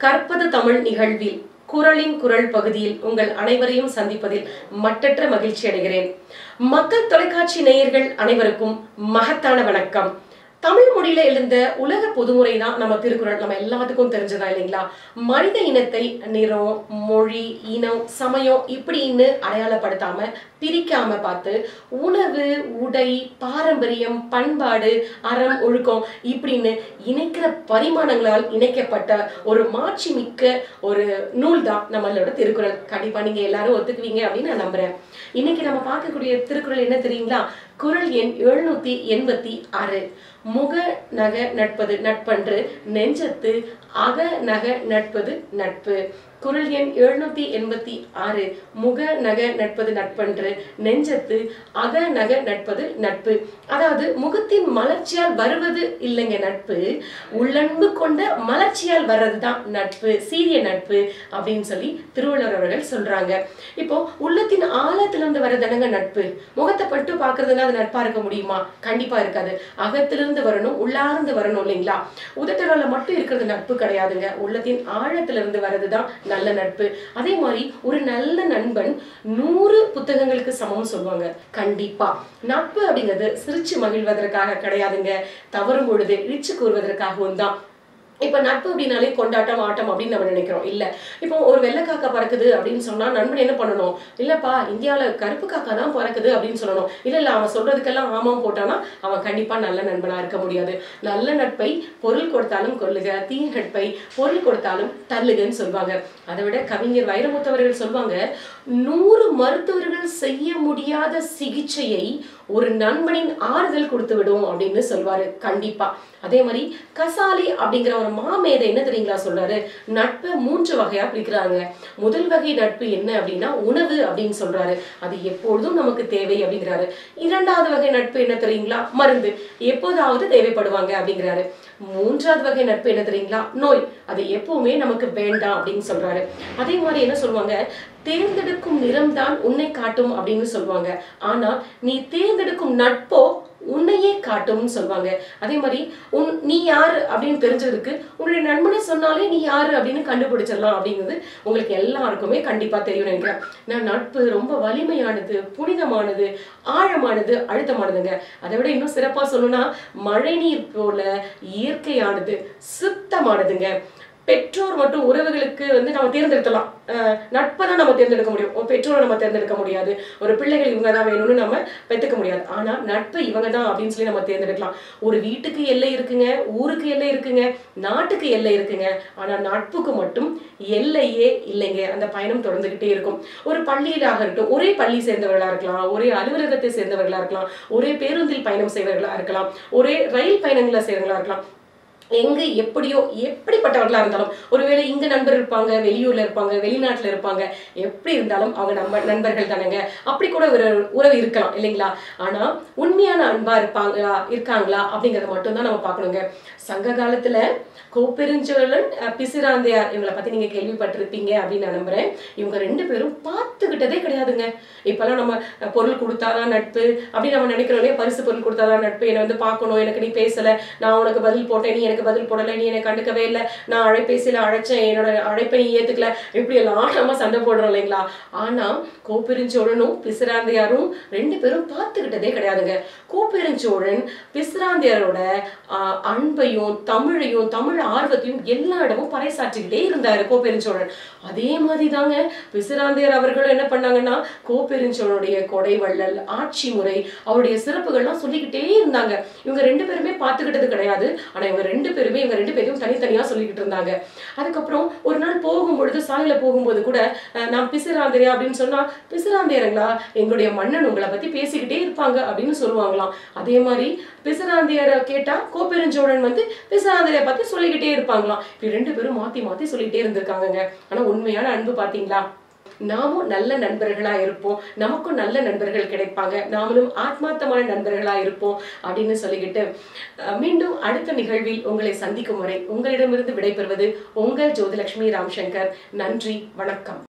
கற்பது தமிழ் நிகழ்வில் குரலின் குரல் பகுதியில் உங்கள் அனைவரையும் சந்திப்பதில் மட்டற்ற மகிழ்ச்சி அடைகிறேன். மக்கள் தொலைக்காட்சி நேயர்கள் அனைவருக்கும் மகத்தான வணக்கம். தமிழ் மொழியில எழுந்த உலக பொதுமுறை தான் நம்ம திருக்குறள். நம்ம எல்லாத்துக்கும் தெரிஞ்சதா இல்லைங்களா? மனித இனத்தை நிறம், மொழி, இனம், சமயம் இப்படின்னு அடையாளப்படுத்தாம பிரிக்காம பார்த்து உணவு, உடை, பாரம்பரியம், பண்பாடு, அறம், ஒழுக்கம் இப்படின்னு இணைக்கிற பரிமாணங்களால் இணைக்கப்பட்ட ஒரு மாட்சி மிக்க ஒரு நூல் தான் நம்மளோட திருக்குறள். கண்டிப்பா நீங்க எல்லாரும் ஒத்துக்குவீங்க அப்படின்னு நான் நம்புறேன். இன்னைக்கு நம்ம பார்க்கக்கூடிய திருக்குறள் என்ன தெரியுங்களா? குறள் எண் 786. முக நக நட்பது நட்பன்று, நெஞ்சத்து அக நக நட்பது நட்பு. குறள் எண் 786. முக நக நட்பது நட்பன்று, நெஞ்சத்து அக நக நட்பது நட்பு. அதாவது முகத்தின் மலர்ச்சியால் வருவது இல்லைங்க நட்பு, உள்ளன்பு கொண்ட மலர்ச்சியால் வர்றதுதான் நட்பு, சீரிய நட்பு அப்படின்னு சொல்லி திருவள்ளுவர் அவர்கள் சொல்றாங்க. இப்போ உள்ளத்தின் ஆழத்திலிருந்து வரதனங்க நட்பு. முகத்தை பட்டு பாக்குறதுனா அது நட்பா இருக்க முடியுமா? கண்டிப்பா இருக்காது. அகத்திலிருந்து வரணும், உள்ளார்ந்து வரணும் இல்லைங்களா? உதட்டளவுல மட்டும் இருக்கிறது நட்பு கிடையாதுங்க. உள்ளத்தின் ஆழத்திலிருந்து வர்றதுதான் நல்ல நட்பு. அதே மாதிரி ஒரு நல்ல நண்பன் 100 புத்தகங்களுக்கு சமம் சொல்லுவாங்க. கண்டிப்பா நட்பு அப்படிங்கிறது சிரிச்சு மகிழ்வதற்காக கிடையாதுங்க. தவறும் பொழுது இழிச்சு கூறுவதற்காகவும் தான். இப்ப நட்பு அப்படின்னாலே கொண்டாட்டம், ஆட்டம் அப்படின்னு நம்ம நினைக்கிறோம். இல்ல, இப்போ ஒரு வெள்ளை காக்கா பறக்குது அப்படின்னு சொன்னா நண்பன் என்ன பண்ணணும்? இல்லப்பா இந்தியாவில கருப்பு காக்கா தான் பறக்குது அப்படின்னு சொல்லணும். இல்ல அவன் சொல்றதுக்கெல்லாம் ஆமாம் போட்டானா அவன் கண்டிப்பா நல்ல நண்பனா இருக்க முடியாது. நல்ல நட்பை பொருள் கொடுத்தாலும் கொல்லுக, தீய நட்பை பொருள் கொடுத்தாலும் தள்ளுகன்னு சொல்லுவாங்க. அதை விட கவிஞர் வைரமுத்தவர்கள் சொல்லுவாங்க, 100 மருத்துவர்கள் செய்ய முடியாத சிகிச்சையை ஒரு நண்பனின் ஆறுதல் கொடுத்து விடும் அப்படின்னு சொல்வாரு. கண்டிப்பா அதே மாதிரி கசாலி அப்படிங்கிற ஒரு மாமேதை என்ன தெரியுங்களா சொல்றாரு? நட்பை 3 வகையா பிரிக்கிறாங்க. முதல் வகை நட்பு என்ன அப்படின்னா உணவு அப்படின்னு சொல்றாரு. அது எப்பொழுதும் நமக்கு தேவை அப்படிங்கிறாரு. 2வது வகை நட்பு என்ன தெரியுங்களா? மருந்து, எப்போதாவது தேவைப்படுவாங்க அப்படிங்கிறாரு. 3வது வகை நட்பு என்ன தெரியுங்களா? நோய், அது எப்பவுமே நமக்கு வேண்டாம் அப்படின்னு சொல்றாரு. அதே மாதிரி என்ன சொல்லுவாங்க? தேர்ந்தெடுக்கும் நிறம் தான் உன்னை காட்டும் அப்படின்னு சொல்லுவாங்க. ஆனா நீ தேர்ந்தெடுக்கும் நட்போ உன்னையே காட்டும்னு சொல்லுவாங்க. அதே மாதிரி நீ யாரு அப்படின்னு தெரிஞ்சதுக்கு உன்னுடைய நண்பனை சொன்னாலே நீ யாரு அப்படின்னு கண்டுபிடிச்சிடலாம் அப்படிங்கிறது உங்களுக்கு எல்லாருக்குமே கண்டிப்பா தெரியும் நினைக்கிறேன். நான் நட்பு ரொம்ப வலிமையானது, புனிதமானது, ஆழமானது, அழுத்தமானதுங்க. அதை விட இன்னும் சிறப்பா சொல்லணும்னா மழை நீர் போல இயற்கையானது, சுத்தமானதுங்க. பெற்றோர் மற்றும் உறவுகளுக்கு நம்ம தேர்ந்தெடுக்கலாம். நட்பை தான் நம்ம தேர்ந்தெடுக்க முடியும். பெற்றோரை நம்ம தேர்ந்தெடுக்க முடியாது. ஒரு பிள்ளைகள் இவங்க தான் வேணும்னு நம்ம பெற்றுக்க முடியாது. ஆனா நட்பு இவங்க தான் அப்படின்னு சொல்லி நம்ம தேர்ந்தெடுக்கலாம். ஒரு வீட்டுக்கு எல்லை இருக்குங்க, ஊருக்கு எல்லை இருக்குங்க, நாட்டுக்கு எல்லை இருக்குங்க. ஆனா நட்புக்கு மட்டும் எல்லையே இல்லைங்க. அந்த பயணம் தொடர்ந்துகிட்டே இருக்கும். ஒரு பள்ளியிலாக இருக்கட்டும், ஒரே பள்ளி சேர்ந்தவர்களா இருக்கலாம், ஒரே அலுவலகத்தை சேர்ந்தவர்களா இருக்கலாம், ஒரே பேருந்தில் பயணம் செய்வர்களா இருக்கலாம், ஒரே ரயில் பயணங்களை செய்வர்களா இருக்கலாம். எங்க எப்படியோ எப்படிப்பட்டவர்களா இருந்தாலும், ஒருவேளை இங்க நண்பர் இருப்பாங்க, வெளியூர்ல இருப்பாங்க, வெளிநாட்டுல இருப்பாங்க, எப்படி இருந்தாலும் அவங்க நம்ம நண்பர்கள் தானேங்க. அப்படி கூட ஒரு உறவு இருக்கலாம் இல்லைங்களா? ஆனா உண்மையான அன்பா இருக்காங்களா அப்படிங்கறத மட்டும் தான் நம்ம பார்க்கணுங்க. சங்க காலத்துல கோப்பெருஞ்சோழன், பிசிராந்தையார் இவங்களை பத்தி நீங்க கேள்விப்பட்டிருப்பீங்க அப்படின்னு நான் நம்புறேன். இவங்க 2 பேரும் பார்த்துக்கிட்டதே கிடையாதுங்க. இப்பெல்லாம் நம்ம பொருள் கொடுத்தாதான் நட்பு அப்படின்னு நம்ம நினைக்கிறோம் இல்லையா? பரிசு பொருள் கொடுத்தாதான் நட்பு, என்னை பார்க்கணும், எனக்கு நீ பேசல, நான் உனக்கு பதில் போட்டேன், நீ எனக்கு பதில் போடலை, நீ எனக்கு கண்டுக்கவே இல்லை, நான் அழைப்பேசியில அழைச்சேன், என்னோட அழைப்பை நீ ஏத்துக்கல, இப்படி எல்லாம் நம்ம சண்டை போடுறோம் இல்லைங்களா? ஆனா கோப்பெருஞ்சோழனும் பிசிராந்தையாரும் 2 பேரும் பார்த்துக்கிட்டதே கிடையாதுங்க. கோப்பெருஞ்சோழன் பிசிராந்தையாரோட அன்பையும் தமிழையும் தமிழ் ஆர்வத்தையும் எல்லா இடமும் பறைசாற்றிக்கிட்டே இருந்தாரு கோப்பெருஞ்சோழன். அதே மாதிரி தாங்க பிசிராந்தையார் அவர்களும் என்ன பண்ணாங்கன்னா கோப்பெருஞ்சோழனுடைய கொடை வள்ளல், ஆட்சி முறை, அவருடைய சிறப்புகள்லாம் சொல்லிக்கிட்டே இருந்தாங்க. இவங்க 2 பேருமே பார்த்துக்கிட்டது கிடையாது. ஆனா இவங்க 2 பேரையும் தனித்தனியா சொல்லிக்கிட்டு இருந்தாங்க. அதுக்கப்புறம் ஒரு நாள் போகும்பொழுது, சாலையில போகும்போது கூட நான் பிசிராந்தையா அப்படின்னு சொன்னா, பிசிராந்தையருங்களா, எங்களுடைய மன்னன் உங்களை பத்தி பேசிக்கிட்டே இருப்பாங்க அப்படின்னு சொல்லுவாங்களாம். அதே மாதிரி பிசிராந்தையரை கேட்டா கோப்பெருஞ்சோழன் பிசிராந்தையரை பத்தி சொல்லிக்கிட்டே இருப்பாங்களாம். இப்படி 2 பேரும் மாத்தி மாத்தி சொல்லிக்கிட்டே இருந்திருக்காங்க. ஆனா உண்மையான அன்பு பாத்தீங்களா? நாமும் நல்ல நண்பர்களா இருப்போம், நமக்கும் நல்ல நண்பர்கள் கிடைப்பாங்க, நாமளும் ஆத்மார்த்தமான நண்பர்களா இருப்போம் அப்படின்னு சொல்லிக்கிட்டு மீண்டும் அடுத்த நிகழ்வில் உங்களை சந்திக்கும் வரை உங்களிடமிருந்து விடைபெறுவது உங்கள் ஜோதிலட்சுமி ராம்சங்கர். நன்றி, வணக்கம்.